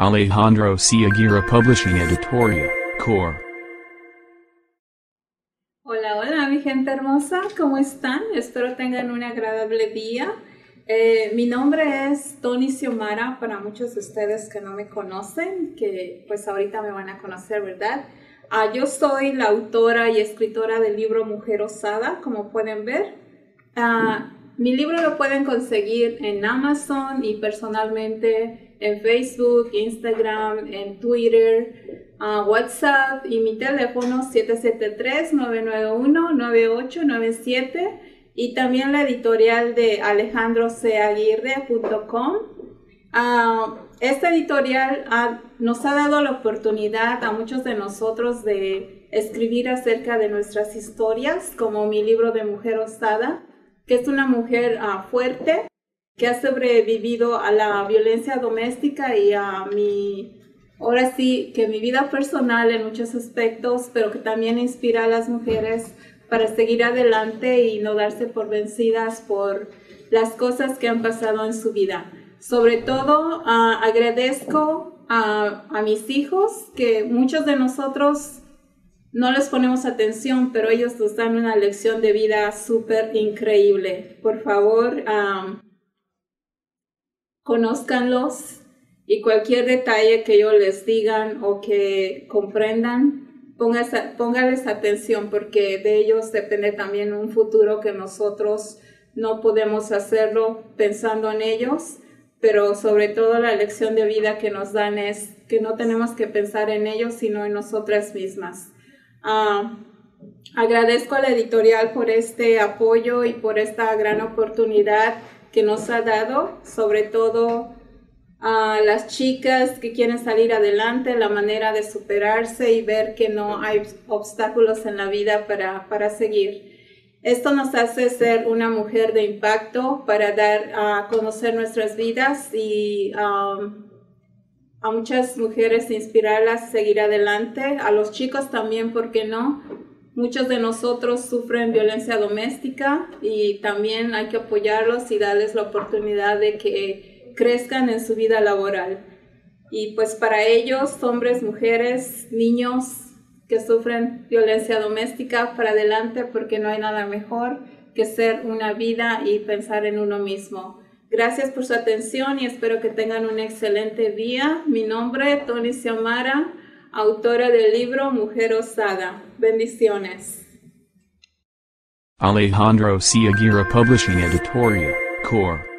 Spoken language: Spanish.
Alejandro C. Aguirre Publishing Editorial, Core. Hola, hola mi gente hermosa, ¿cómo están? Espero tengan un agradable día. Mi nombre es Tony Xiomara, para muchos de ustedes que no me conocen, que pues ahorita me van a conocer, ¿verdad? Yo soy la autora y escritora del libro Mujer Osada, como pueden ver. Mi libro lo pueden conseguir en Amazon y personalmente en Facebook, Instagram, en Twitter, WhatsApp y mi teléfono 773-991-9897 y también la editorial de alejandrocaguirre.com. Esta editorial nos ha dado la oportunidad a muchos de nosotros de escribir acerca de nuestras historias, como mi libro de Mujer Osada, que es una mujer fuerte, que ha sobrevivido a la violencia doméstica y ahora sí, que mi vida personal en muchos aspectos, pero que también inspira a las mujeres para seguir adelante y no darse por vencidas por las cosas que han pasado en su vida. Sobre todo, agradezco a mis hijos, que muchos de nosotros no les ponemos atención, pero ellos nos dan una lección de vida súper increíble. Por favor, conózcanlos y cualquier detalle que ellos les digan o que comprendan, póngales atención, porque de ellos depende también un futuro que nosotros no podemos hacerlo pensando en ellos, pero sobre todo la lección de vida que nos dan es que no tenemos que pensar en ellos, sino en nosotras mismas. Agradezco a la editorial por este apoyo y por esta gran oportunidad que nos ha dado, sobre todo a las chicas que quieren salir adelante, la manera de superarse y ver que no hay obstáculos en la vida para seguir. Esto nos hace ser una mujer de impacto para dar a conocer nuestras vidas y a muchas mujeres inspirarlas a seguir adelante, a los chicos también, ¿por qué no? Muchos de nosotros sufren violencia doméstica y también hay que apoyarlos y darles la oportunidad de que crezcan en su vida laboral. Y pues para ellos, hombres, mujeres, niños que sufren violencia doméstica, para adelante, porque no hay nada mejor que ser una vida y pensar en uno mismo. Gracias por su atención y espero que tengan un excelente día. Mi nombre es Tony Xiomara, autora del libro Mujer Osada. Bendiciones. Alejandro C. Aguirre Publishing Editorial, Core.